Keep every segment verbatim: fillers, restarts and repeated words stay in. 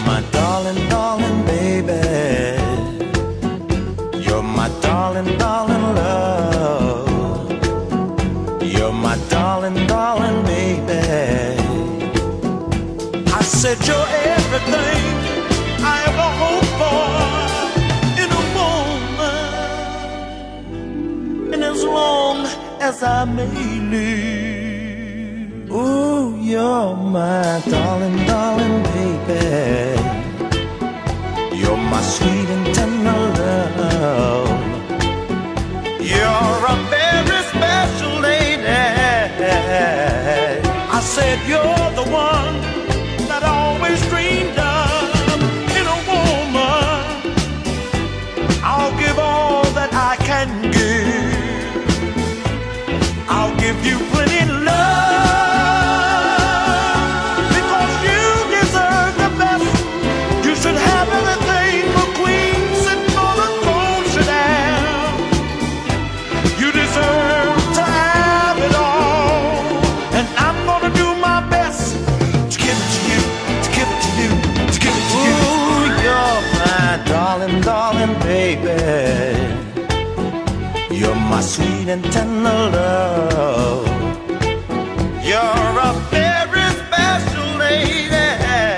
my darling, darling baby. You're my darling, darling love. You're my darling, darling baby. I said you're everything I ever hoped for in a woman, and as long as I may live, ooh, you're my darling, darling baby. You're my sweet and tender love. You're a very special lady. I said you're the one that I always dreamed of in a woman. I'll give all that I can give. I'll give you plenty love, because you deserve the best. You should have everything a queen sitting on a throne should have. You deserve to have it all, and I'm gonna do my best to give it to you, to give it to you, to give it to you. Ooh, you're my darling, darling baby. You're my sweet and tender love. You're a very special lady.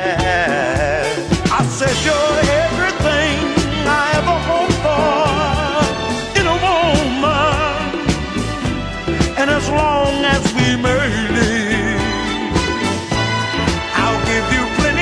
I said you're everything I ever hoped for in a woman, and as long as we may live, I'll give you plenty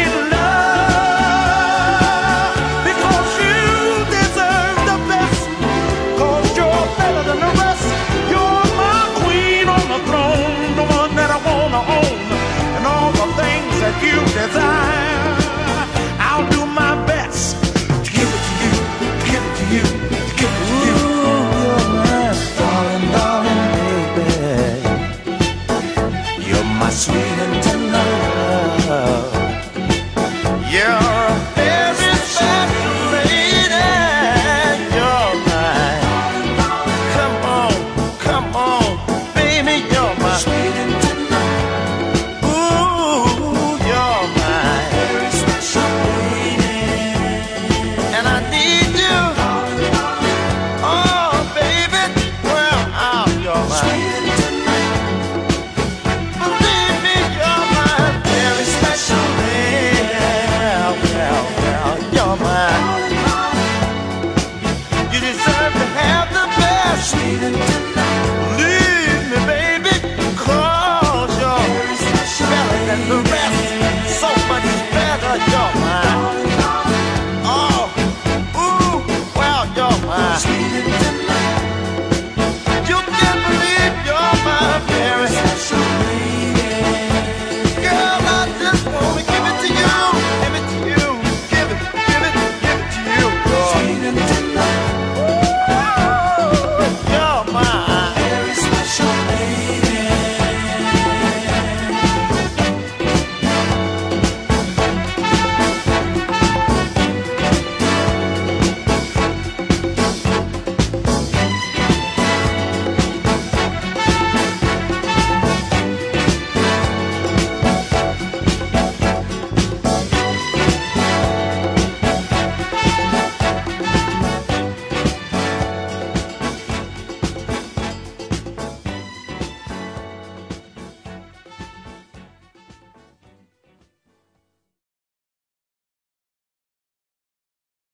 love, because you deserve the best, cause you're better than the rest. You're my queen on the throne, the one that I wanna own, and all the things that you desire. I'll do my best to give it to you, to give it to you, to give it to you. Ooh, you're my darling, darling baby. You're my sweet and